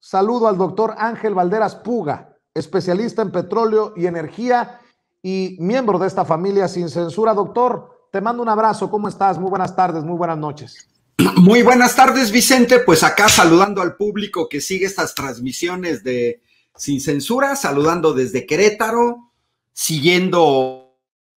saludo al doctor Ángel Valderas Puga, especialista en petróleo y energía y miembro de esta familia Sin Censura. Doctor, te mando un abrazo, ¿cómo estás? Muy buenas tardes, muy buenas noches. Muy buenas tardes, Vicente, pues acá saludando al público que sigue estas transmisiones de Sin Censura, saludando desde Querétaro, siguiendo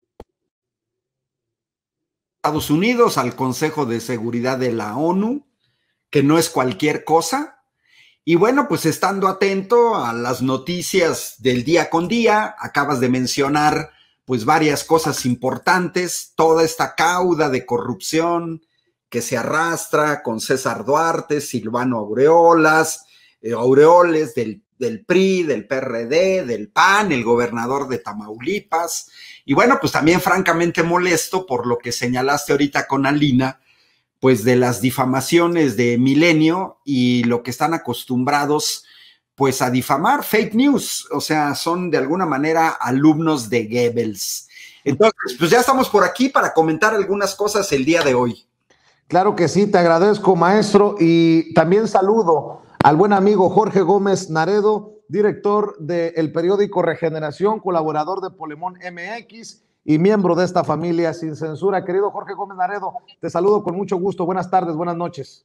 Estados Unidos al Consejo de Seguridad de la ONU, que no es cualquier cosa, y bueno, pues estando atento a las noticias del día con día. Acabas de mencionar pues varias cosas importantes, toda esta cauda de corrupción que se arrastra con César Duarte, Silvano Aureoles del PRI, del PRD, del PAN, el gobernador de Tamaulipas, y bueno, pues también francamente molesto por lo que señalaste ahorita con Alina, pues de las difamaciones de Milenio y lo que están acostumbrados pues a difamar, fake news, o sea, son de alguna manera alumnos de Goebbels. Entonces, pues ya estamos por aquí para comentar algunas cosas el día de hoy. Claro que sí, te agradezco, maestro, y también saludo al buen amigo Jorge Gómez Naredo, director del periódico Regeneración, colaborador de Polemón MX y miembro de esta familia Sin Censura. Querido Jorge Gómez Naredo, te saludo con mucho gusto. Buenas tardes, buenas noches.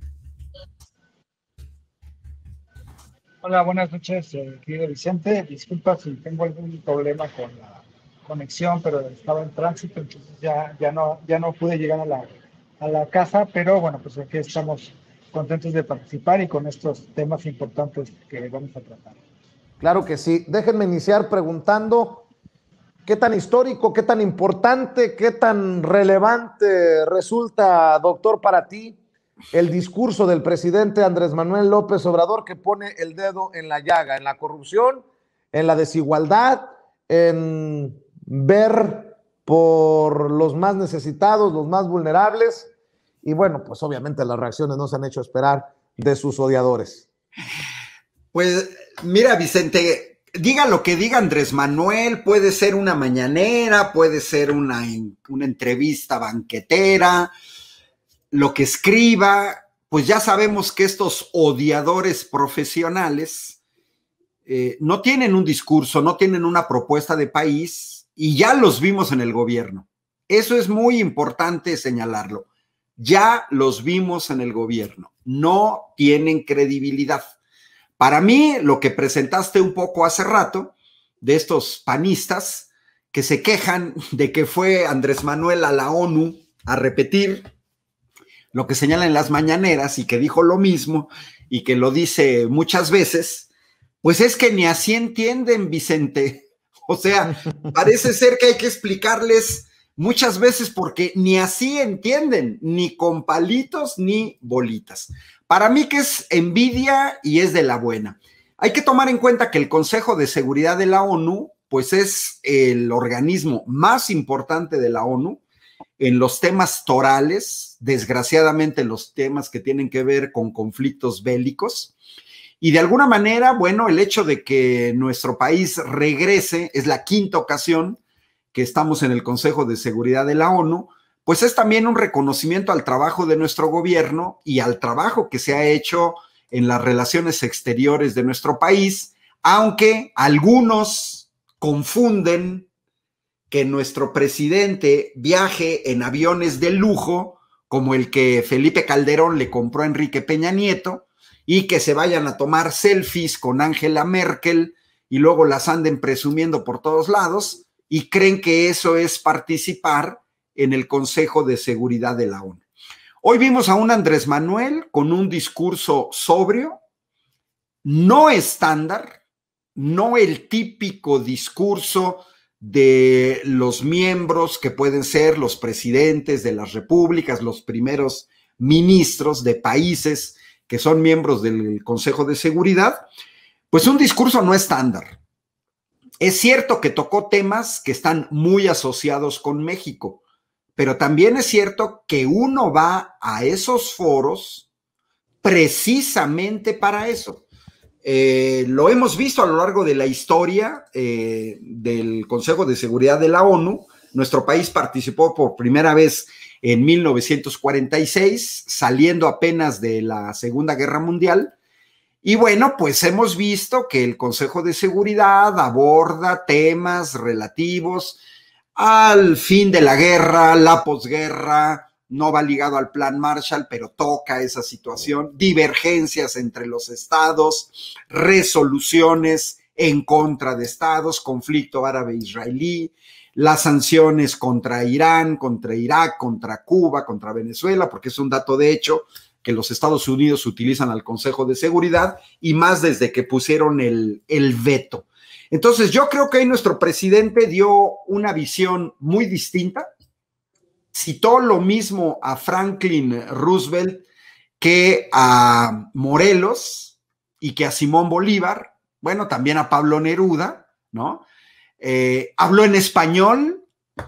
Hola, buenas noches, querido Vicente. Disculpa si tengo algún problema con la conexión, pero estaba en tránsito, entonces ya no pude llegar a la casa, pero bueno, pues aquí estamos contentos de participar y con estos temas importantes que vamos a tratar. Claro que sí. Déjenme iniciar preguntando qué tan histórico, qué tan importante, qué tan relevante resulta, doctor, para ti el discurso del presidente Andrés Manuel López Obrador, que pone el dedo en la llaga, en la corrupción, en la desigualdad, en ver por los más necesitados, los más vulnerables, y bueno, pues obviamente las reacciones no se han hecho esperar de sus odiadores. Pues mira, Vicente, diga lo que diga Andrés Manuel, puede ser una mañanera, puede ser una entrevista banquetera, lo que escriba, pues ya sabemos que estos odiadores profesionales no tienen un discurso, no tienen una propuesta de país, y ya los vimos en el gobierno. Eso es muy importante señalarlo. Ya los vimos en el gobierno. No tienen credibilidad. Para mí, lo que presentaste un poco hace rato, de estos panistas que se quejan de que fue Andrés Manuel a la ONU a repetir lo que señala en las mañaneras y que dijo lo mismo y que lo dice muchas veces, pues es que ni así entienden, Vicente. O sea, parece ser que hay que explicarles muchas veces porque ni así entienden, ni con palitos ni bolitas. Para mí que es envidia y es de la buena. Hay que tomar en cuenta que el Consejo de Seguridad de la ONU, pues es el organismo más importante de la ONU en los temas torales, desgraciadamente los temas que tienen que ver con conflictos bélicos. Y de alguna manera, bueno, el hecho de que nuestro país regrese, es la quinta ocasión que estamos en el Consejo de Seguridad de la ONU, pues es también un reconocimiento al trabajo de nuestro gobierno y al trabajo que se ha hecho en las relaciones exteriores de nuestro país, aunque algunos confunden que nuestro presidente viaje en aviones de lujo, como el que Felipe Calderón le compró a Enrique Peña Nieto, y que se vayan a tomar selfies con Angela Merkel y luego las anden presumiendo por todos lados y creen que eso es participar en el Consejo de Seguridad de la ONU. Hoy vimos a un Andrés Manuel con un discurso sobrio, no estándar, no el típico discurso de los miembros que pueden ser los presidentes de las repúblicas, los primeros ministros de países que son miembros del Consejo de Seguridad, pues un discurso no estándar. Es cierto que tocó temas que están muy asociados con México, pero también es cierto que uno va a esos foros precisamente para eso. Lo hemos visto a lo largo de la historia del Consejo de Seguridad de la ONU. Nuestro país participó por primera vez en 1946, saliendo apenas de la Segunda Guerra Mundial, Y bueno, pues hemos visto que el Consejo de Seguridad aborda temas relativos al fin de la guerra, la posguerra, no va ligado al Plan Marshall, pero toca esa situación, divergencias entre los estados, resoluciones en contra de estados, conflicto árabe-israelí, las sanciones contra Irán, contra Irak, contra Cuba, contra Venezuela, porque es un dato de hecho que los Estados Unidos utilizan al Consejo de Seguridad y más desde que pusieron el veto. Entonces yo creo que ahí nuestro presidente dio una visión muy distinta, citó lo mismo a Franklin Roosevelt que a Morelos y que a Simón Bolívar, bueno, también a Pablo Neruda, ¿no? Habló en español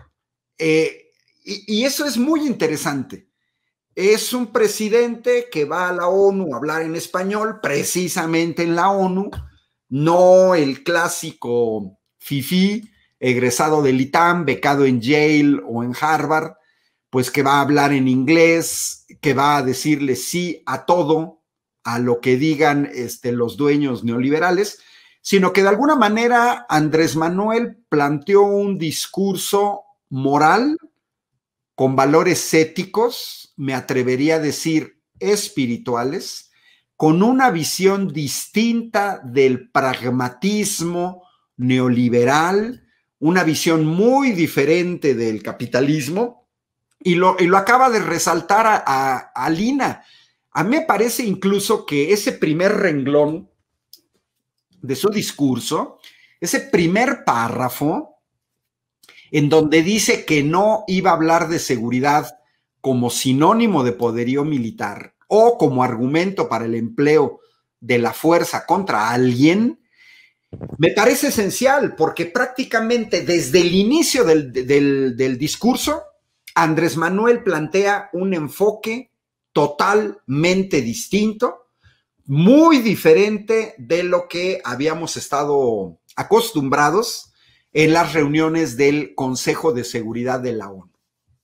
y eso es muy interesante. Es un presidente que va a la ONU a hablar en español, precisamente en la ONU, no el clásico fifí, egresado del ITAM, becado en Yale o en Harvard, pues que va a hablar en inglés, que va a decirle sí a todo, a lo que digan los dueños neoliberales, sino que de alguna manera Andrés Manuel planteó un discurso moral con valores éticos, me atrevería a decir espirituales, con una visión distinta del pragmatismo neoliberal, una visión muy diferente del capitalismo, y lo acaba de resaltar a Lina. A mí me parece incluso que ese primer renglón de su discurso, ese primer párrafo, en donde dice que no iba a hablar de seguridad como sinónimo de poderío militar o como argumento para el empleo de la fuerza contra alguien, me parece esencial porque prácticamente desde el inicio del discurso, Andrés Manuel plantea un enfoque totalmente distinto, muy diferente de lo que habíamos estado acostumbrados en las reuniones del Consejo de Seguridad de la ONU.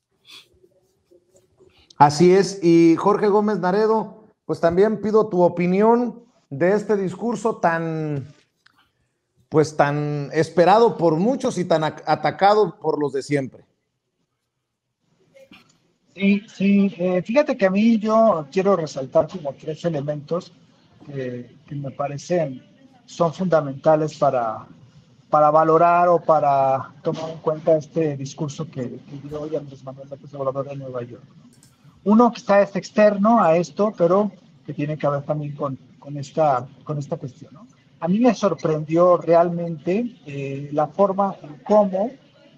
Así es, y Jorge Gómez Naredo, pues también pido tu opinión de este discurso tan esperado por muchos y tan atacado por los de siempre. Sí, fíjate que a mí yo quiero resaltar como 3 elementos que me parecen son fundamentales para valorar o para tomar en cuenta este discurso que dio hoy Andrés Manuel López Obrador de Nueva York. Uno quizá es externo a esto, pero que tiene que ver también con esta cuestión, ¿no? A mí me sorprendió realmente la forma en cómo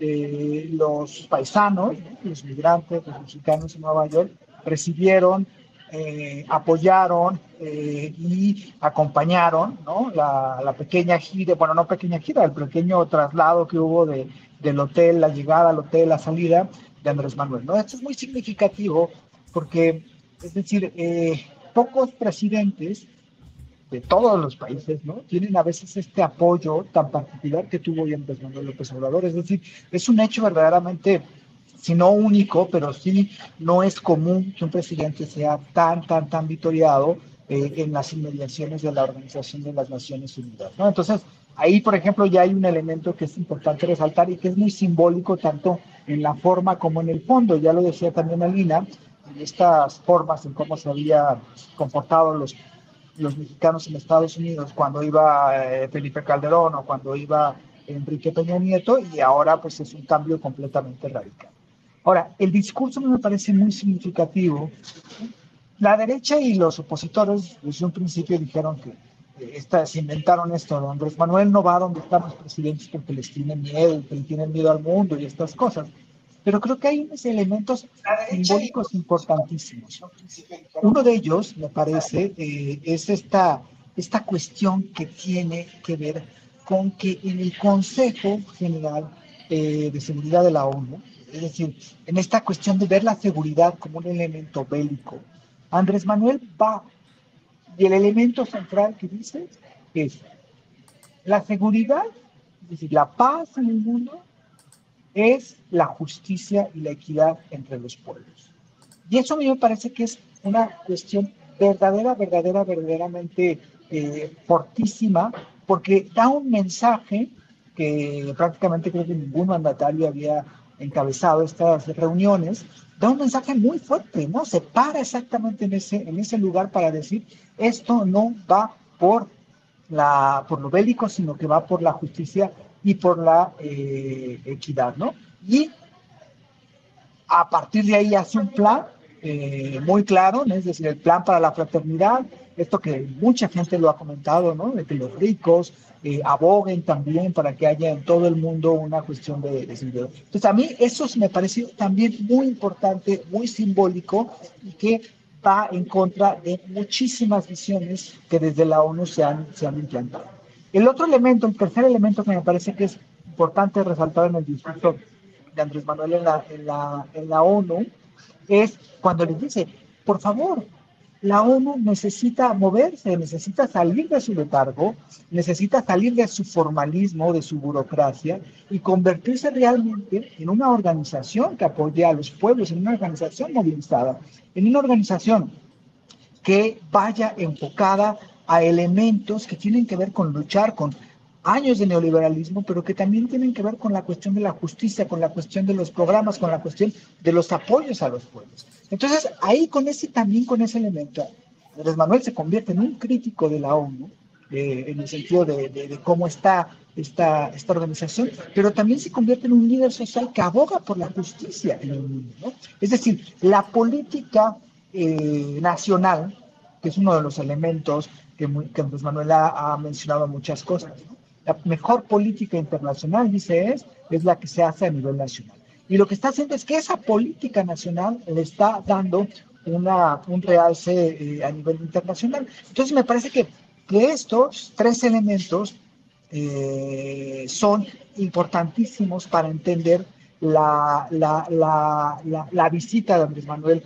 los paisanos, ¿no? Los migrantes, los mexicanos en Nueva York, recibieron, apoyaron y acompañaron, ¿no? La pequeña gira, bueno, no pequeña gira, el pequeño traslado que hubo del hotel, la llegada al hotel, la salida de Andrés Manuel, ¿no? Esto es muy significativo porque, es decir, pocos presidentes de todos los países, ¿no? Tienen a veces este apoyo tan particular que tuvo hoy Andrés Manuel López Obrador. Es decir, es un hecho verdaderamente, si no único, pero sí no es común que un presidente sea tan vitoriado en las inmediaciones de la Organización de las Naciones Unidas, ¿no? Entonces, ahí, por ejemplo, ya hay un elemento que es importante resaltar y que es muy simbólico tanto en la forma como en el fondo. Ya lo decía también Alina, estas formas en cómo se había comportado los mexicanos en Estados Unidos cuando iba Felipe Calderón o cuando iba Enrique Peña Nieto, y ahora pues es un cambio completamente radical. Ahora, el discurso me parece muy significativo. La derecha y los opositores desde un principio dijeron que se inventaron esto, ¿no? Andrés Manuel no va donde están los presidentes porque les tienen miedo, que le tienen miedo al mundo y estas cosas. Pero creo que hay unos elementos simbólicos importantísimos. Uno de ellos, me parece, es esta cuestión que tiene que ver con que en el Consejo General de Seguridad de la ONU, es decir, en esta cuestión de ver la seguridad como un elemento bélico, Andrés Manuel va, y el elemento central que dice es la seguridad, es decir, la paz en el mundo, es la justicia y la equidad entre los pueblos. Y eso a mí me parece que es una cuestión verdaderamente fortísima, porque da un mensaje que prácticamente creo que ningún mandatario había encabezado estas reuniones, da un mensaje muy fuerte, ¿no? Se para exactamente en ese lugar para decir, esto no va por lo bélico, sino que va por la justicia y por la equidad, ¿no? Y a partir de ahí hace un plan muy claro, ¿no? Es decir, el plan para la fraternidad, esto que mucha gente lo ha comentado, ¿no? De que los ricos aboguen también para que haya en todo el mundo una cuestión de sentido. Entonces, a mí eso me pareció también muy importante, muy simbólico, y que va en contra de muchísimas visiones que desde la ONU se han implantado. El otro elemento, el tercer elemento que me parece que es importante resaltar en el discurso de Andrés Manuel en la ONU, es cuando les dice, por favor, la ONU necesita moverse, necesita salir de su letargo, necesita salir de su formalismo, de su burocracia, y convertirse realmente en una organización que apoye a los pueblos, en una organización movilizada, en una organización que vaya enfocada a elementos que tienen que ver con luchar con años de neoliberalismo, pero que también tienen que ver con la cuestión de la justicia, con la cuestión de los programas, con la cuestión de los apoyos a los pueblos. Entonces, ahí con ese elemento, Andrés Manuel se convierte en un crítico de la ONU, en el sentido de cómo está esta organización, pero también se convierte en un líder social que aboga por la justicia en el mundo, ¿no? Es decir, la política nacional, que es uno de los elementos que Andrés Manuel ha mencionado muchas cosas, ¿no? La mejor política internacional, dice, es la que se hace a nivel nacional. Y lo que está haciendo es que esa política nacional le está dando un realce a nivel internacional. Entonces me parece que estos tres elementos son importantísimos para entender la visita de Andrés Manuel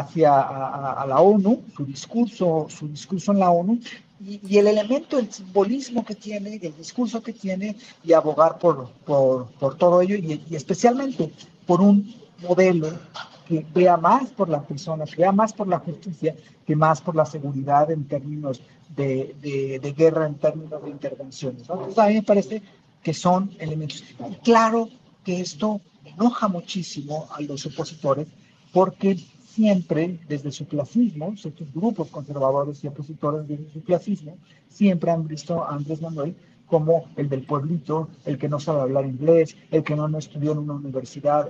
a la ONU, su discurso en la ONU, y el elemento, el simbolismo que tiene, el discurso que tiene, y abogar por todo ello, y especialmente por un modelo que vea más por la persona, que vea más por la justicia, que más por la seguridad en términos de guerra, en términos de intervenciones, ¿no? Entonces a mí me parece que son elementos. Y claro que esto enoja muchísimo a los opositores, porque siempre, desde su clasismo, estos grupos conservadores y opositores desde su clasismo, siempre han visto a Andrés Manuel como el del pueblito, el que no sabe hablar inglés, el que no estudió en una universidad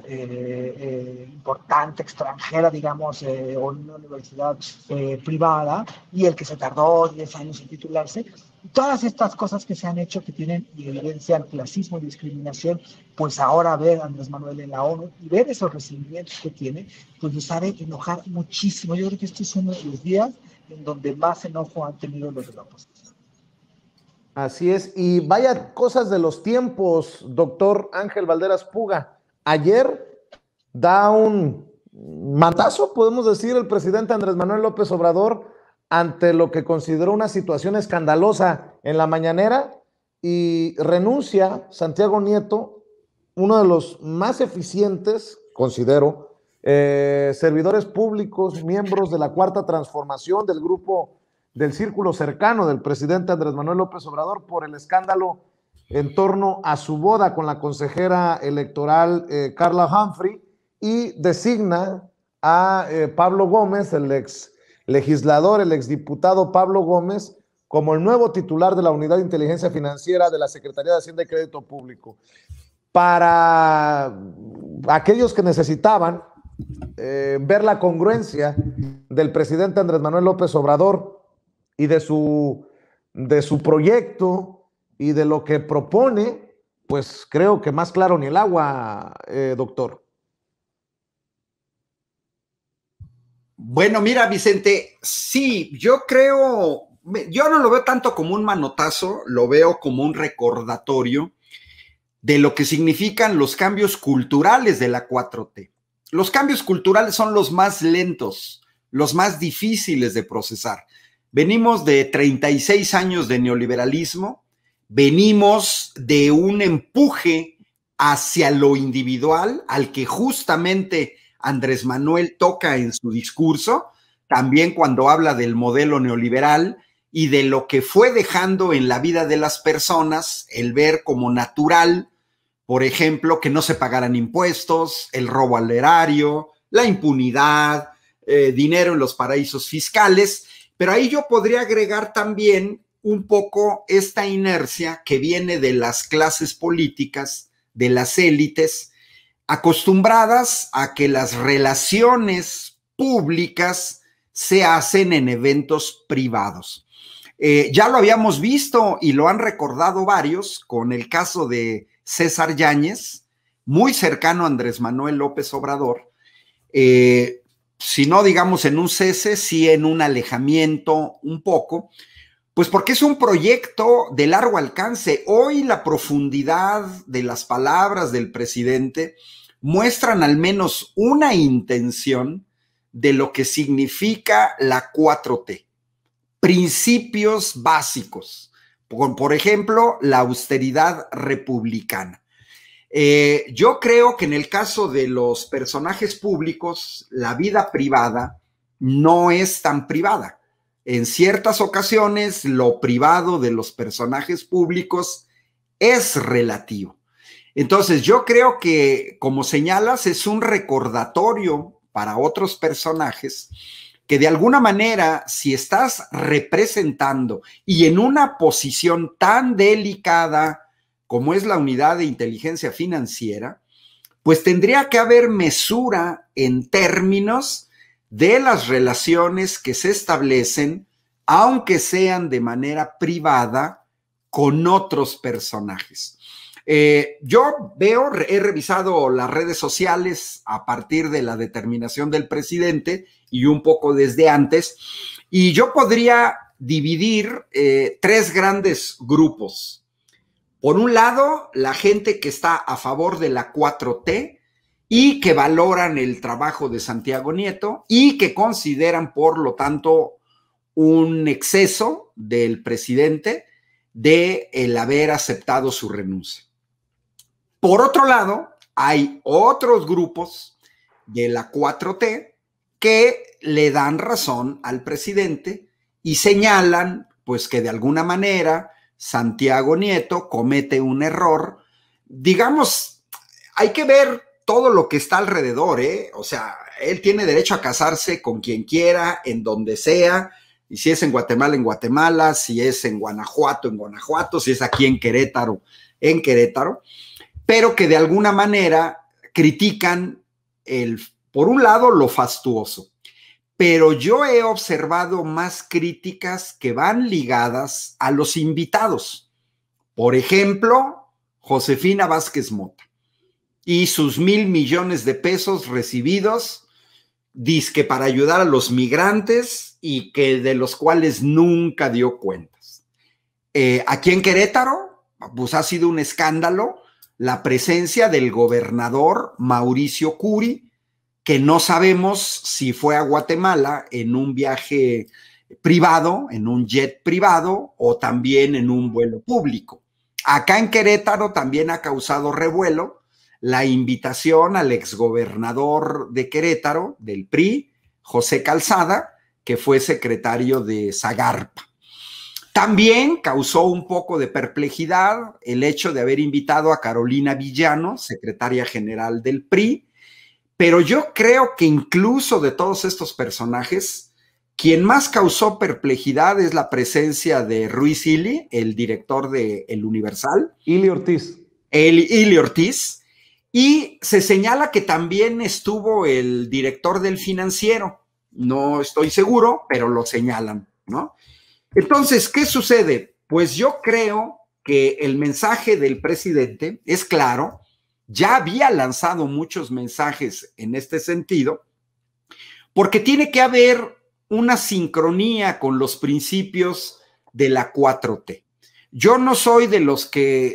importante, extranjera, digamos, o en una universidad privada, y el que se tardó 10 años en titularse. Y todas estas cosas que se han hecho, que tienen y evidencian clasismo y discriminación, pues ahora ver a Andrés Manuel en la ONU y ver esos recibimientos que tiene, pues nos hará enojar muchísimo. Yo creo que este es uno de los días en donde más enojo han tenido los de la oposición. Así es, y vaya cosas de los tiempos, doctor Ángel Valderas Puga. Ayer da un mandazo, podemos decir, el presidente Andrés Manuel López Obrador ante lo que consideró una situación escandalosa en la mañanera, y renuncia Santiago Nieto, uno de los más eficientes, considero, servidores públicos, miembros de la Cuarta Transformación, del grupo del círculo cercano del presidente Andrés Manuel López Obrador, por el escándalo en torno a su boda con la consejera electoral Carla Humphrey, y designa a Pablo Gómez, el ex legislador, el exdiputado Pablo Gómez, como el nuevo titular de la Unidad de Inteligencia Financiera de la Secretaría de Hacienda y Crédito Público. Para aquellos que necesitaban ver la congruencia del presidente Andrés Manuel López Obrador y de su proyecto y de lo que propone, pues creo que más claro ni el agua, doctor. Bueno, mira, Vicente, sí, yo creo, yo no lo veo tanto como un manotazo, lo veo como un recordatorio de lo que significan los cambios culturales de la 4T. Los cambios culturales son los más lentos, los más difíciles de procesar. Venimos de 36 años de neoliberalismo, venimos de un empuje hacia lo individual, al que justamente Andrés Manuel toca en su discurso, también cuando habla del modelo neoliberal, y de lo que fue dejando en la vida de las personas el ver como natural, por ejemplo, que no se pagaran impuestos, el robo al erario, la impunidad, dinero en los paraísos fiscales, pero ahí yo podría agregar también un poco esta inercia que viene de las clases políticas, de las élites, acostumbradas a que las relaciones públicas se hacen en eventos privados. Ya lo habíamos visto y lo han recordado varios con el caso de César Yáñez, muy cercano a Andrés Manuel López Obrador, si no digamos en un cese, sí en un alejamiento un poco, pues porque es un proyecto de largo alcance. Hoy la profundidad de las palabras del presidente muestran al menos una intención de lo que significa la 4T. Principios básicos, por ejemplo, la austeridad republicana. Yo creo que en el caso de los personajes públicos, la vida privada no es tan privada. En ciertas ocasiones, lo privado de los personajes públicos es relativo. Entonces, yo creo que, como señalas, es un recordatorio para otros personajes que de alguna manera, si estás representando y en una posición tan delicada como es la unidad de inteligencia financiera, pues tendría que haber mesura en términos de las relaciones que se establecen, aunque sean de manera privada, con otros personajes. Yo he revisado las redes sociales a partir de la determinación del presidente y un poco desde antes, y yo podría dividir tres grandes grupos. Por un lado, la gente que está a favor de la 4T y que valoran el trabajo de Santiago Nieto y que consideran, por lo tanto, un exceso del presidente de el haber aceptado su renuncia. Por otro lado, hay otros grupos de la 4T que le dan razón al presidente y señalan, pues, que de alguna manera Santiago Nieto comete un error. Digamos, hay que ver todo lo que está alrededor, ¿eh? O sea, él tiene derecho a casarse con quien quiera, en donde sea, y si es en Guatemala, en Guatemala, si es en Guanajuato, en Guanajuato, si es aquí en Querétaro, pero que de alguna manera critican por un lado, lo fastuoso. Pero yo he observado más críticas que van ligadas a los invitados. Por ejemplo, Josefina Vázquez Mota y sus 1,000 millones de pesos recibidos, dizque para ayudar a los migrantes y que de los cuales nunca dio cuentas. Aquí en Querétaro, pues ha sido un escándalo la presencia del gobernador Mauricio Curi, que no sabemos si fue a Guatemala en un viaje privado, en un jet privado o también en un vuelo público. Acá en Querétaro también ha causado revuelo la invitación al exgobernador de Querétaro, del PRI, José Calzada, que fue secretario de Zagarpa. También causó un poco de perplejidad el hecho de haber invitado a Carolina Villano, secretaria general del PRI, pero yo creo que incluso de todos estos personajes, quien más causó perplejidad es la presencia de Ruiz Ili, el director de El Universal. Ili Ortiz. Ili Ortiz. Y se señala que también estuvo el director del Financiero. No estoy seguro, pero lo señalan, ¿no? Entonces, ¿qué sucede? Pues yo creo que el mensaje del presidente es claro. Ya había lanzado muchos mensajes en este sentido, porque tiene que haber una sincronía con los principios de la 4T. Yo no soy de los que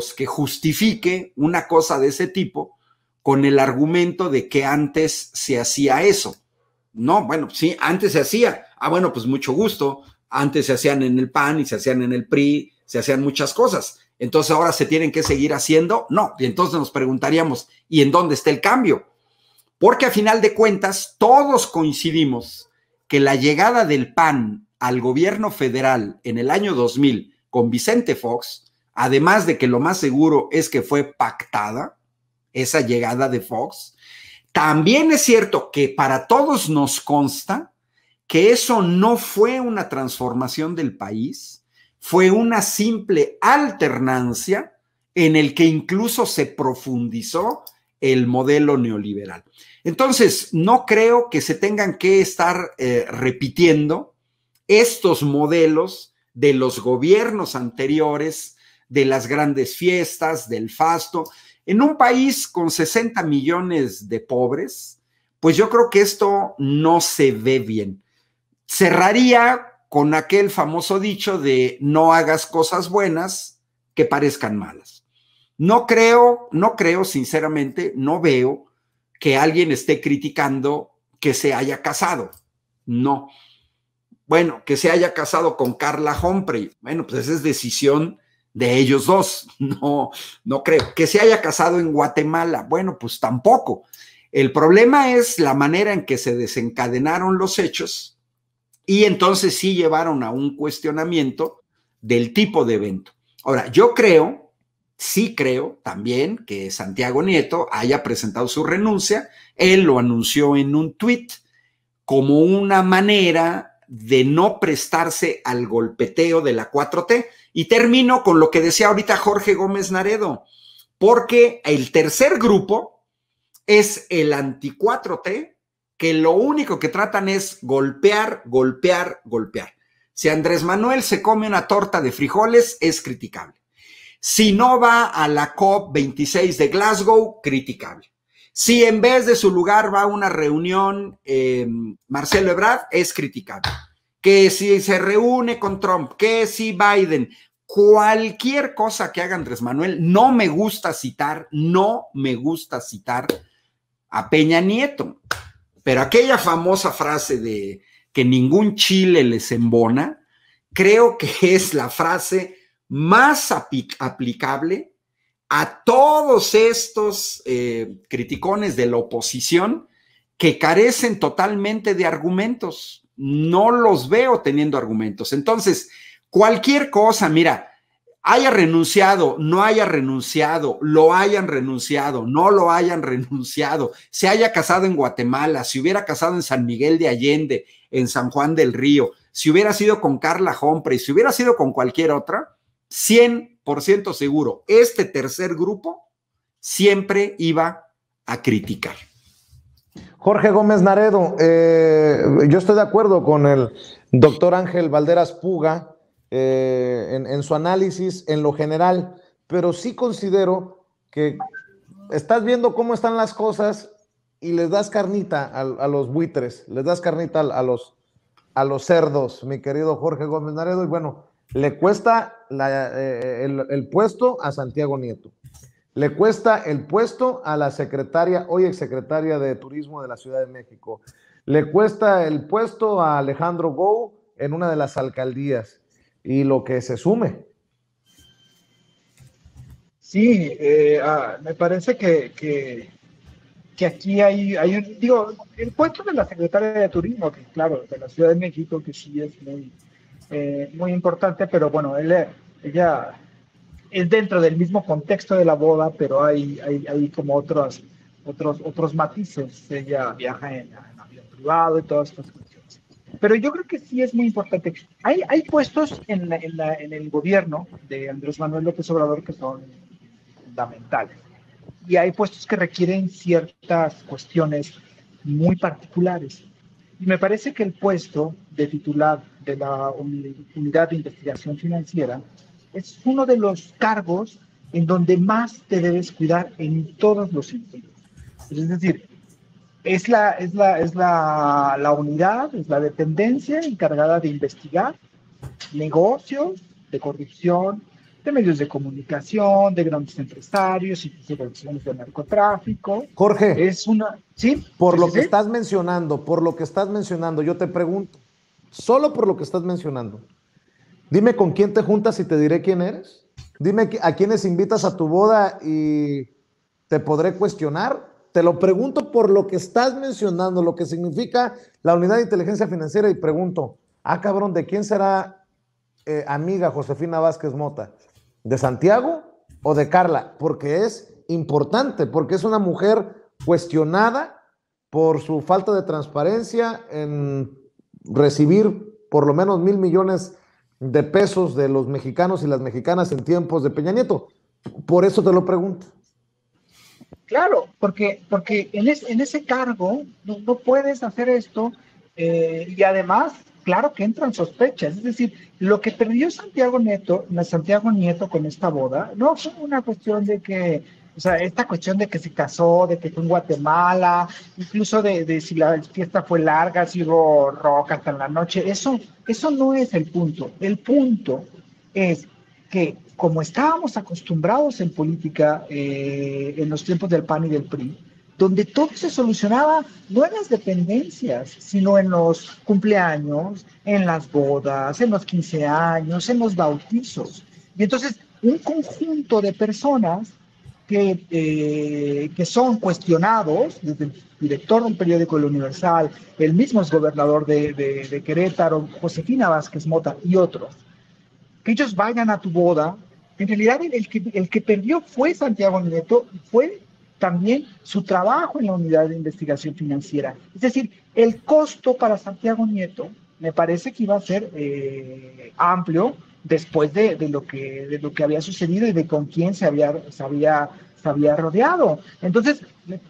justifique una cosa de ese tipo con el argumento de que antes se hacía eso. No, bueno, sí, antes se hacía. Bueno, pues mucho gusto. Antes se hacían en el PAN y se hacían en el PRI, se hacían muchas cosas. Entonces ahora se tienen que seguir haciendo. No, y entonces nos preguntaríamos, ¿y en dónde está el cambio? Porque a final de cuentas todos coincidimos que la llegada del PAN al gobierno federal en el año 2000 con Vicente Fox, además de que lo más seguro es que fue pactada esa llegada de Fox, también es cierto que para todos nos consta que eso no fue una transformación del país, fue una simple alternancia en el que incluso se profundizó el modelo neoliberal. Entonces, no creo que se tengan que estar repitiendo estos modelos de los gobiernos anteriores, de las grandes fiestas, del fasto. En un país con 60 millones de pobres, pues yo creo que esto no se ve bien. Cerraría con aquel famoso dicho de no hagas cosas buenas que parezcan malas. No creo, sinceramente, no veo que alguien esté criticando que se haya casado. No. Bueno, que se haya casado con Carla Humphrey. Bueno, pues esa es decisión de ellos dos. No creo. Que se haya casado en Guatemala. Bueno, pues tampoco. El problema es la manera en que se desencadenaron los hechos y entonces sí llevaron a un cuestionamiento del tipo de evento. Ahora, yo creo, sí creo también que Santiago Nieto haya presentado su renuncia. Él lo anunció en un tuit como una manera de no prestarse al golpeteo de la 4T. Y termino con lo que decía ahorita Jorge Gómez Naredo, porque el tercer grupo es el anti-4T, que lo único que tratan es golpear, golpear, golpear. Si Andrés Manuel se come una torta de frijoles, es criticable. Si no va a la COP26 de Glasgow, criticable. Si en vez de su lugar va a una reunión Marcelo Ebrard, es criticable. Que si se reúne con Trump, que si Biden, cualquier cosa que haga Andrés Manuel, no me gusta citar a Peña Nieto. Pero aquella famosa frase de que ningún chile les embona, creo que es la frase más aplicable a todos estos criticones de la oposición que carecen totalmente de argumentos. No los veo teniendo argumentos. Entonces, cualquier cosa, mira, haya renunciado, no haya renunciado, lo hayan renunciado, no lo hayan renunciado, se haya casado en Guatemala, si hubiera casado en San Miguel de Allende, en San Juan del Río, si hubiera sido con Carla Humphrey, si hubiera sido con cualquier otra, 100% seguro, este tercer grupo siempre iba a criticar. Jorge Gómez Naredo, yo estoy de acuerdo con el doctor Ángel Valderas Puga en su análisis en lo general, pero sí considero que estás viendo cómo están las cosas y les das carnita a los buitres, les das carnita a los cerdos, mi querido Jorge Gómez Naredo, y bueno, le cuesta el puesto a Santiago Nieto. Le cuesta el puesto a la secretaria, hoy exsecretaria de Turismo de la Ciudad de México. Le cuesta el puesto a Alejandro Gou en una de las alcaldías. Y lo que se sume. Sí, me parece que aquí hay digo, el puesto de la secretaria de Turismo, que claro, de la Ciudad de México, que sí es muy importante, pero bueno, ella es dentro del mismo contexto de la boda, pero hay como otros matices. Ella viaja en avión privado y todas estas cuestiones. Pero yo creo que sí es muy importante. Hay puestos en el gobierno de Andrés Manuel López Obrador que son fundamentales. Y hay puestos que requieren ciertas cuestiones muy particulares. Y me parece que el puesto de titular de la Unidad de Investigación Financiera es uno de los cargos en donde más te debes cuidar en todos los sentidos. Es decir, es la unidad, es la dependencia encargada de investigar negocios de corrupción, de medios de comunicación, de grandes empresarios, incluso de acciones de narcotráfico. Jorge, es una, ¿sí? Por ¿Sí, lo sí, que sí? estás mencionando, yo te pregunto, solo por lo que estás mencionando, dime con quién te juntas y te diré quién eres. Dime a quiénes invitas a tu boda y te podré cuestionar. Te lo pregunto por lo que estás mencionando, lo que significa la unidad de inteligencia financiera y pregunto, Ah, cabrón, ¿de quién será amiga Josefina Vázquez Mota? ¿De Santiago o de Carla? Porque es importante, porque es una mujer cuestionada por su falta de transparencia en recibir por lo menos 1,000 millones de pesos de los mexicanos y las mexicanas en tiempos de Peña Nieto. Por eso te lo pregunto. Claro, porque en ese cargo no puedes hacer esto, y además, claro que entran sospechas. Es decir, lo que perdió Santiago Nieto con esta boda, no fue una cuestión de que, o sea, esta cuestión de que se casó, de que fue en Guatemala, incluso de si la fiesta fue larga, si hubo rock hasta en la noche, eso no es el punto. El punto es que como estábamos acostumbrados en política en los tiempos del PAN y del PRI, donde todo se solucionaba no en las dependencias, sino en los cumpleaños, en las bodas, en los 15 años, en los bautizos. Y entonces un conjunto de personas que son cuestionados, desde el director del periódico El Universal, el mismo gobernador de Querétaro, Josefina Vázquez Mota y otros, que ellos vayan a tu boda. En realidad el que perdió fue Santiago Nieto, fue también su trabajo en la unidad de investigación financiera. Es decir, el costo para Santiago Nieto me parece que iba a ser amplio después de lo que había sucedido y de con quién se había rodeado. Entonces,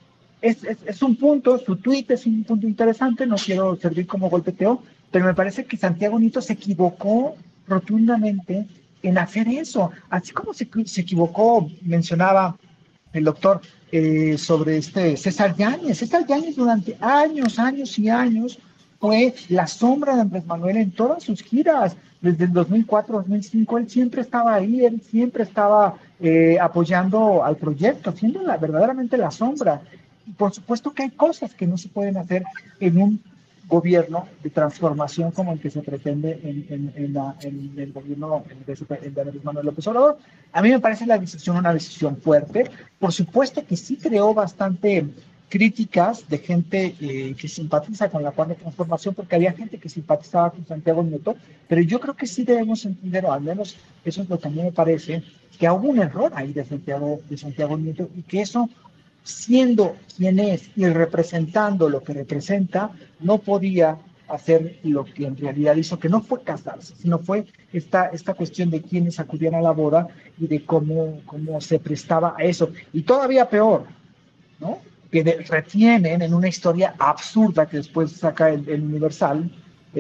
es un punto, su tuit es un punto interesante, no quiero servir como golpeteo, pero me parece que Santiago Nieto se equivocó rotundamente en hacer eso. Así como se equivocó, mencionaba el doctor sobre César Yáñez. César Yáñez durante años y años fue la sombra de Andrés Manuel en todas sus giras. Desde el 2004-2005, él siempre estaba ahí, él siempre estaba apoyando al proyecto, siendo verdaderamente la sombra. Y por supuesto que hay cosas que no se pueden hacer en un gobierno de transformación como el que se pretende en el gobierno de Andrés Manuel López Obrador. A mí me parece la decisión una decisión fuerte. Por supuesto que sí creó bastante críticas de gente que simpatiza con la cuarta transformación, porque había gente que simpatizaba con Santiago Nieto, pero yo creo que sí debemos entender, o al menos eso es lo que a mí me parece, que hubo un error ahí de Santiago Nieto, y que eso, siendo quien es y representando lo que representa, no podía hacer lo que en realidad hizo, que no fue casarse, sino fue esta cuestión de quienes acudían a la boda y de cómo se prestaba a eso. Y todavía peor, ¿no? Que retienen en una historia absurda que después saca el Universal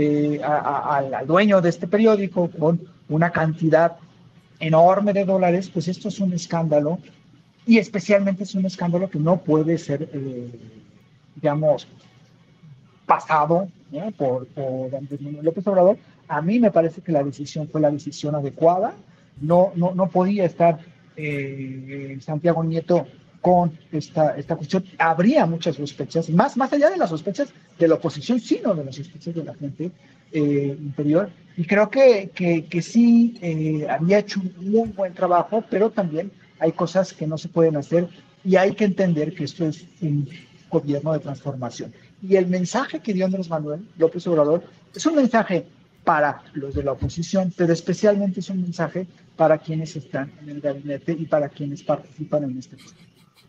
al dueño de este periódico con una cantidad enorme de dólares. Pues esto es un escándalo, y especialmente es un escándalo que no puede ser, digamos, pasado, ¿no? por Andrés Manuel López Obrador. A mí me parece que la decisión fue la decisión adecuada. No podía estar Santiago Nieto con esta cuestión. Habría muchas sospechas, más allá de las sospechas de la oposición, sino de las sospechas de la gente interior. Y creo que sí había hecho un muy buen trabajo, pero también hay cosas que no se pueden hacer, y hay que entender que esto es un gobierno de transformación. Y el mensaje que dio Andrés Manuel López Obrador es un mensaje para los de la oposición, pero especialmente es un mensaje para quienes están en el gabinete y para quienes participan en este proceso.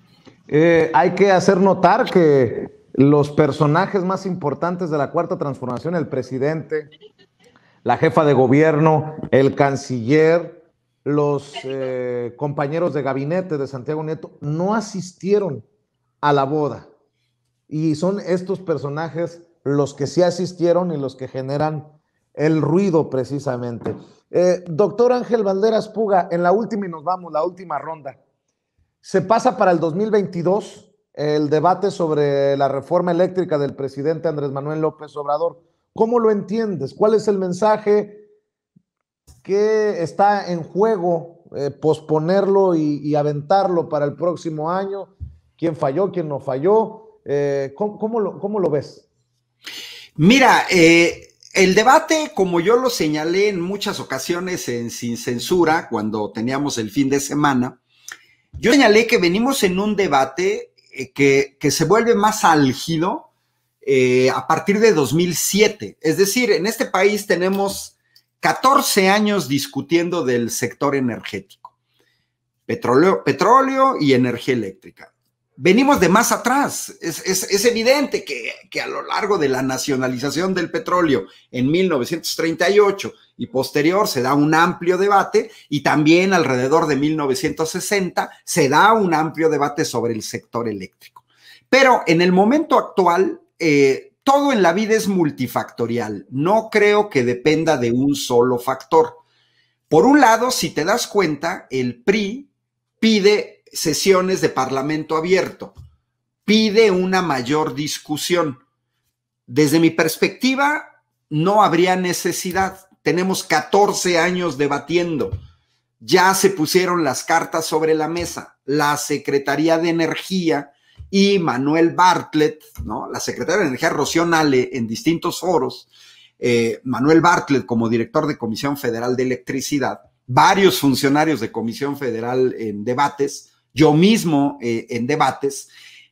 Hay que hacer notar que los personajes más importantes de la Cuarta Transformación, el presidente, la jefa de gobierno, el canciller, los compañeros de gabinete de Santiago Nieto, no asistieron a la boda. Y son estos personajes los que sí asistieron y los que generan el ruido precisamente. Doctor Ángel Valderas Puga, en la última, y nos vamos, la última ronda. Se pasa para el 2022 el debate sobre la reforma eléctrica del presidente Andrés Manuel López Obrador. ¿Cómo lo entiendes? ¿Cuál es el mensaje que está en juego? Posponerlo y aventarlo para el próximo año. ¿Quién falló? ¿Quién no falló? ¿Cómo lo ves? Mira, el debate, como yo lo señalé en muchas ocasiones en Sin Censura, cuando teníamos el fin de semana, yo señalé que venimos en un debate que se vuelve más álgido a partir de 2007. Es decir, en este país tenemos 14 años discutiendo del sector energético, petróleo y energía eléctrica. Venimos de más atrás. Es evidente que a lo largo de la nacionalización del petróleo en 1938 y posterior se da un amplio debate, y también alrededor de 1960 se da un amplio debate sobre el sector eléctrico. Pero en el momento actual, todo en la vida es multifactorial. No creo que dependa de un solo factor. Por un lado, si te das cuenta, el PRI pide sesiones de parlamento abierto, pide una mayor discusión. Desde mi perspectiva, no habría necesidad. Tenemos 14 años debatiendo. Ya se pusieron las cartas sobre la mesa. La Secretaría de Energía y Manuel Bartlett, ¿no? La Secretaria de Energía, Rocío Nale, en distintos foros, Manuel Bartlett como director de Comisión Federal de Electricidad, varios funcionarios de Comisión Federal en debates, yo mismo en debates,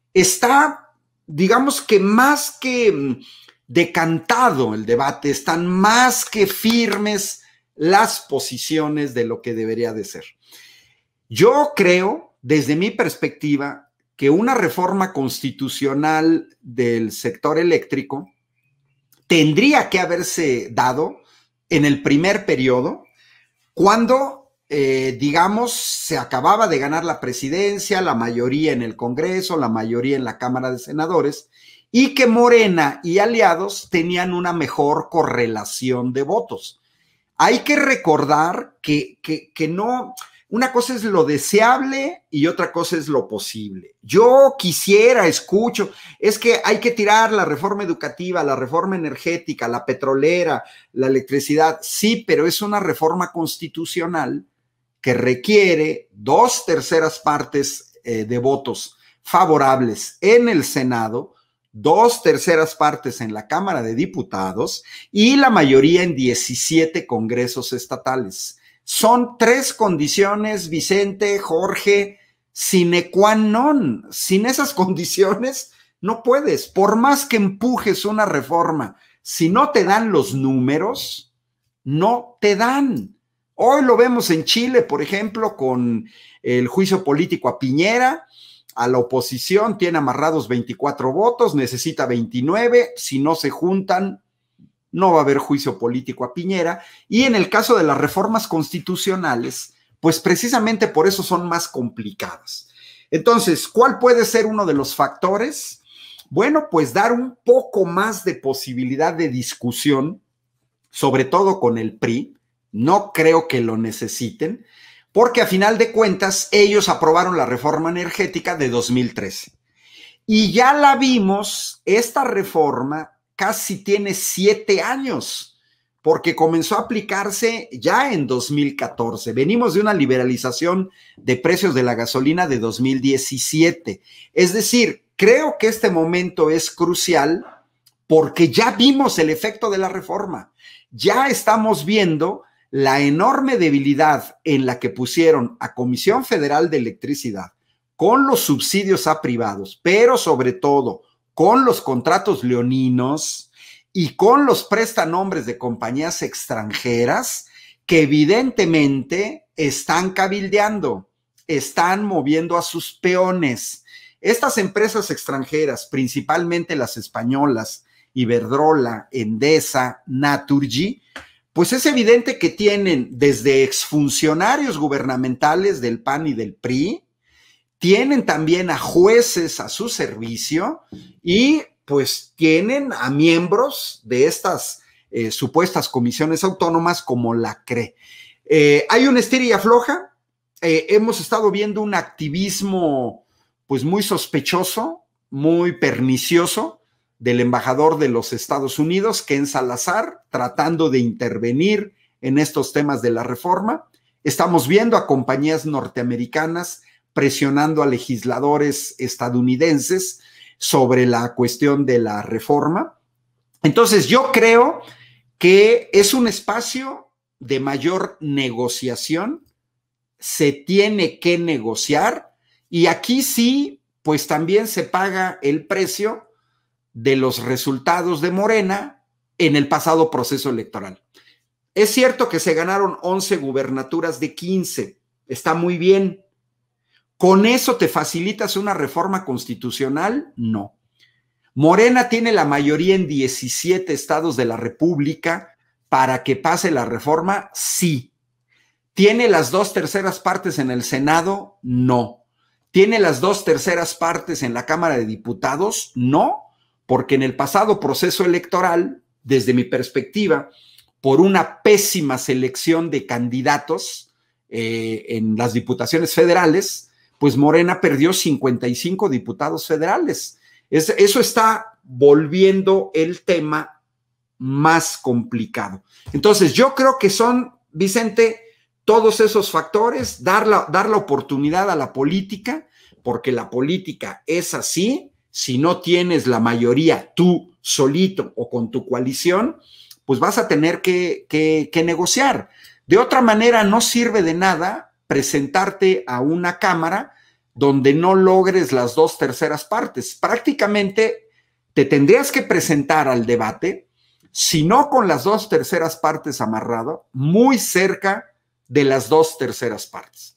está, digamos que más que decantado el debate, están más que firmes las posiciones de lo que debería de ser. Yo creo, desde mi perspectiva, que una reforma constitucional del sector eléctrico tendría que haberse dado en el primer periodo, cuando digamos, se acababa de ganar la presidencia, la mayoría en el Congreso, la mayoría en la Cámara de Senadores, y que Morena y aliados tenían una mejor correlación de votos. Hay que recordar que no, una cosa es lo deseable y otra cosa es lo posible. Yo quisiera, escucho, es que hay que tirar la reforma educativa, la reforma energética, la petrolera, la electricidad. Sí, pero es una reforma constitucional que requiere 2/3 partes de votos favorables en el Senado, 2/3 partes en la Cámara de Diputados y la mayoría en 17 congresos estatales. Son 3 condiciones, Vicente, Jorge, sine qua non. Sin esas condiciones no puedes. Por más que empujes una reforma, si no te dan los números, no te dan. Hoy lo vemos en Chile, por ejemplo, con el juicio político a Piñera. A la oposición tiene amarrados 24 votos, necesita 29. Si no se juntan, no va a haber juicio político a Piñera. Y en el caso de las reformas constitucionales, pues precisamente por eso son más complicadas. Entonces, ¿cuál puede ser uno de los factores? Bueno, pues dar un poco más de posibilidad de discusión, sobre todo con el PRI. No creo que lo necesiten, porque a final de cuentas ellos aprobaron la reforma energética de 2013. Y ya la vimos, esta reforma casi tiene 7 años, porque comenzó a aplicarse ya en 2014. Venimos de una liberalización de precios de la gasolina de 2017. Es decir, creo que este momento es crucial porque ya vimos el efecto de la reforma. Ya estamos viendo la enorme debilidad en la que pusieron a Comisión Federal de Electricidad con los subsidios a privados, pero sobre todo con los contratos leoninos y con los prestanombres de compañías extranjeras que evidentemente están cabildeando, están moviendo a sus peones. Estas empresas extranjeras, principalmente las españolas, Iberdrola, Endesa, Naturgy, pues es evidente que tienen desde exfuncionarios gubernamentales del PAN y del PRI, tienen también a jueces a su servicio y pues tienen a miembros de estas supuestas comisiones autónomas como la CRE. Hay un estira y afloja, hemos estado viendo un activismo pues muy sospechoso, muy pernicioso, del embajador de los Estados Unidos, Ken Salazar, tratando de intervenir en estos temas de la reforma. Estamos viendo a compañías norteamericanas presionando a legisladores estadounidenses sobre la cuestión de la reforma. Entonces, yo creo que es un espacio de mayor negociación, se tiene que negociar, y aquí sí, pues también se paga el precio de los resultados de Morena en el pasado proceso electoral. Es cierto que se ganaron 11 gubernaturas de 15, está muy bien. ¿Con eso te facilitas una reforma constitucional? No. Morena tiene la mayoría en 17 estados de la República para que pase la reforma, sí. ¿Tiene las 2/3 partes en el Senado? No. ¿Tiene las 2/3 partes en la Cámara de Diputados? No, porque en el pasado proceso electoral, desde mi perspectiva, por una pésima selección de candidatos en las diputaciones federales, pues Morena perdió 55 diputados federales. Eso está volviendo el tema más complicado. Entonces, yo creo que son, Vicente, todos esos factores, dar la oportunidad a la política, porque la política es así. Si no tienes la mayoría tú solito o con tu coalición, pues vas a tener que negociar. De otra manera, no sirve de nada presentarte a una cámara donde no logres las 2/3 partes. Prácticamente te tendrías que presentar al debate, si no con las 2/3 partes amarrado, muy cerca de las 2/3 partes.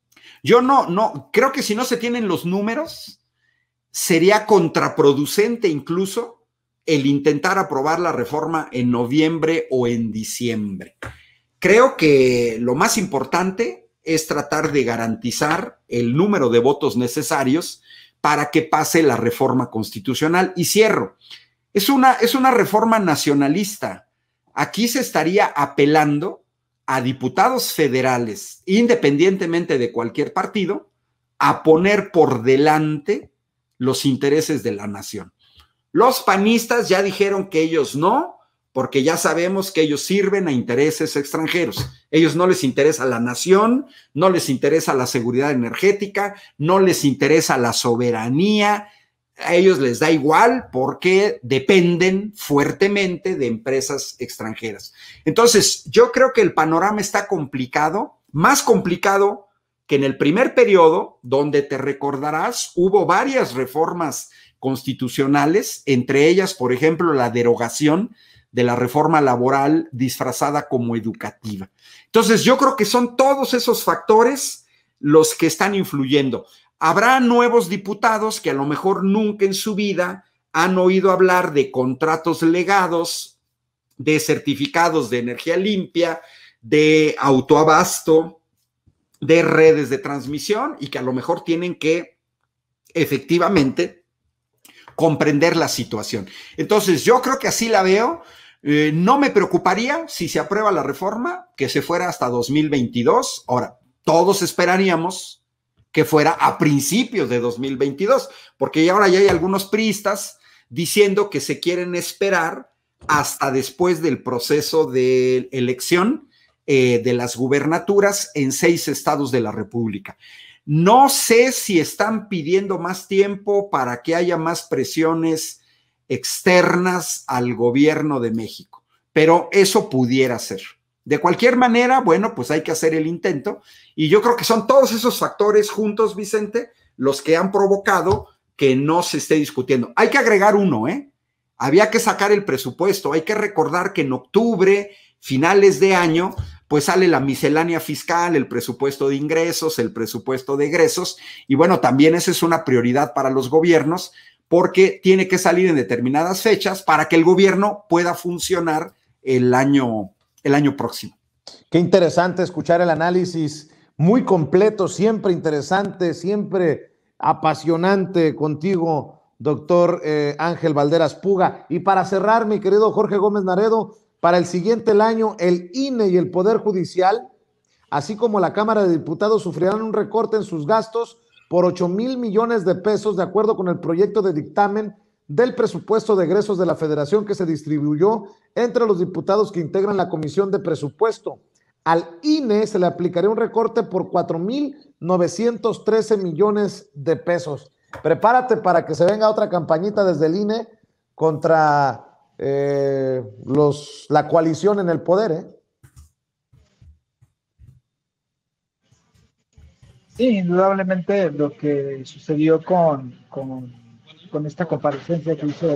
Yo no, creo que si no se tienen los números, sería contraproducente incluso el intentar aprobar la reforma en noviembre o en diciembre. Creo que lo más importante es tratar de garantizar el número de votos necesarios para que pase la reforma constitucional. Y cierro, es una reforma nacionalista. Aquí se estaría apelando a diputados federales, independientemente de cualquier partido, a poner por delante los intereses de la nación. Los panistas ya dijeron que ellos no, porque ya sabemos que ellos sirven a intereses extranjeros. Ellos no les interesa la nación, no les interesa la seguridad energética, no les interesa la soberanía, a ellos les da igual porque dependen fuertemente de empresas extranjeras. Entonces, yo creo que el panorama está complicado, más complicado que en el primer periodo, donde te recordarás, hubo varias reformas constitucionales, entre ellas, por ejemplo, la derogación de la reforma laboral disfrazada como educativa. Entonces, yo creo que son todos esos factores los que están influyendo. Habrá nuevos diputados que a lo mejor nunca en su vida han oído hablar de contratos legados, de certificados de energía limpia, de autoabasto, de redes de transmisión, y que a lo mejor tienen que efectivamente comprender la situación. Entonces, yo creo que así la veo. No me preocuparía si se aprueba la reforma, que se fuera hasta 2022. Ahora, todos esperaríamos que fuera a principios de 2022, porque ahora ya hay algunos priistas diciendo que se quieren esperar hasta después del proceso de elección de las gubernaturas en 6 estados de la República. No sé si están pidiendo más tiempo para que haya más presiones externas al gobierno de México, pero eso pudiera ser. De cualquier manera, bueno, pues hay que hacer el intento, y yo creo que son todos esos factores juntos, Vicente, los que han provocado que no se esté discutiendo. Hay que agregar uno, había que sacar el presupuesto. Hay que recordar que en octubre, finales de año, pues sale la miscelánea fiscal, el presupuesto de ingresos, el presupuesto de egresos, y bueno, también esa es una prioridad para los gobiernos, porque tiene que salir en determinadas fechas para que el gobierno pueda funcionar el año próximo. Qué interesante escuchar el análisis, muy completo, siempre interesante, siempre apasionante contigo, doctor Ángel Valderas Puga. Y para cerrar, mi querido Jorge Gómez Naredo, para el siguiente año, el INE y el Poder Judicial, así como la Cámara de Diputados, sufrirán un recorte en sus gastos por 8,000 millones de pesos, de acuerdo con el proyecto de dictamen del presupuesto de egresos de la Federación que se distribuyó entre los diputados que integran la Comisión de Presupuesto. Al INE se le aplicaría un recorte por 4,913 millones de pesos. Prepárate para que se venga otra campañita desde el INE contra la coalición en el poder, Sí, indudablemente lo que sucedió con con esta comparecencia que hizo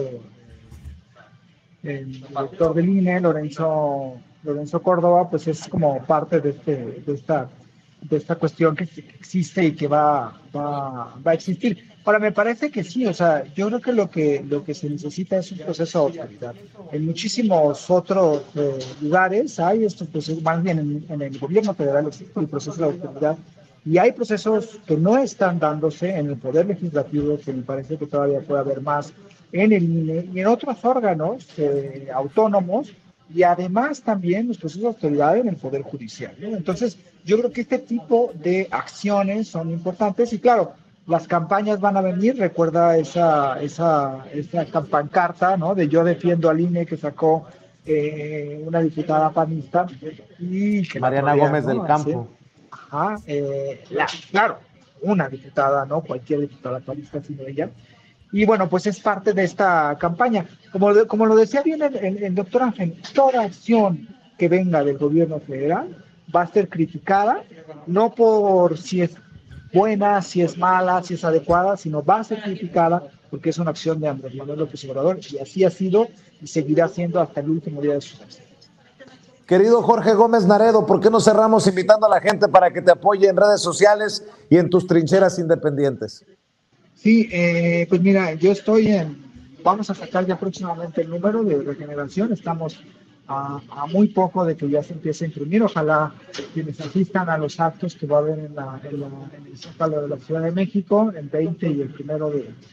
el director del INE, Lorenzo Córdoba, pues es como parte de esta cuestión que existe y que va a existir. Ahora, me parece que sí, o sea, yo creo que lo que se necesita es un proceso de autoridad. En muchísimos otros lugares hay estos procesos, más bien en el gobierno federal existe el proceso de autoridad, y hay procesos que no están dándose en el Poder Legislativo, que me parece que todavía puede haber más en el INE y en otros órganos autónomos, y además también los procesos de autoridad en el Poder Judicial, ¿no? Entonces, yo creo que este tipo de acciones son importantes y claro, las campañas van a venir. Recuerda esa pancarta, ¿no? De yo defiendo al INE que sacó una diputada panista y que Mariana Gómez del Campo. Ajá, claro, una diputada, no cualquier diputada panista, sino ella. Y bueno, pues es parte de esta campaña. Como lo decía bien el doctor Ángel, toda acción que venga del gobierno federal va a ser criticada, no por si es buena, si es mala, si es adecuada, sino va a ser criticada porque es una acción de Andrés Manuel López Obrador, y así ha sido y seguirá siendo hasta el último día de su vida. Querido Jorge Gómez Naredo, ¿por qué no cerramos invitando a la gente para que te apoye en redes sociales y en tus trincheras independientes? Sí, pues mira, yo vamos a sacar ya próximamente el número de Regeneración. Estamos a muy poco de que ya se empiece a imprimir. Ojalá quienes asistan a los actos que va a haber en el Zócalo de la Ciudad de México, el 20 y el 1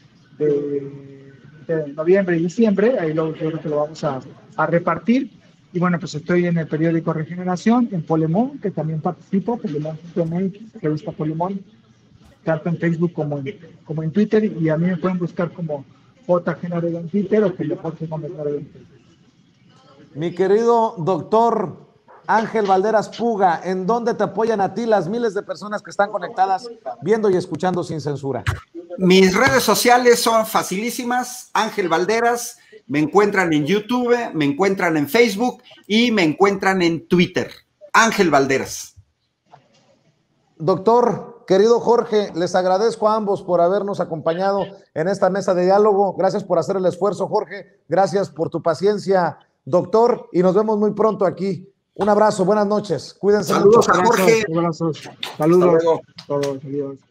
de noviembre y diciembre, ahí yo creo que lo vamos a repartir. Y bueno, pues estoy en el periódico Regeneración, en Polemón, que también participo, Polemón.mx, revista Polemón, tanto en Facebook como en Twitter, y a mí me pueden buscar como JG Naredo en Twitter o como Jorge Gómez Naredo en Twitter. Mi querido doctor Ángel Valderas Puga, ¿en dónde te apoyan a ti las miles de personas que están conectadas viendo y escuchando Sin Censura? Mis redes sociales son facilísimas, Ángel Valderas, me encuentran en YouTube, me encuentran en Facebook y me encuentran en Twitter, Ángel Valderas. Doctor, querido Jorge, les agradezco a ambos por habernos acompañado en esta mesa de diálogo. Gracias por hacer el esfuerzo, Jorge. Gracias por tu paciencia, doctor, y nos vemos muy pronto aquí. Un abrazo, buenas noches. Cuídense Saludos mucho. a Jorge. Saludos. Todos, adiós.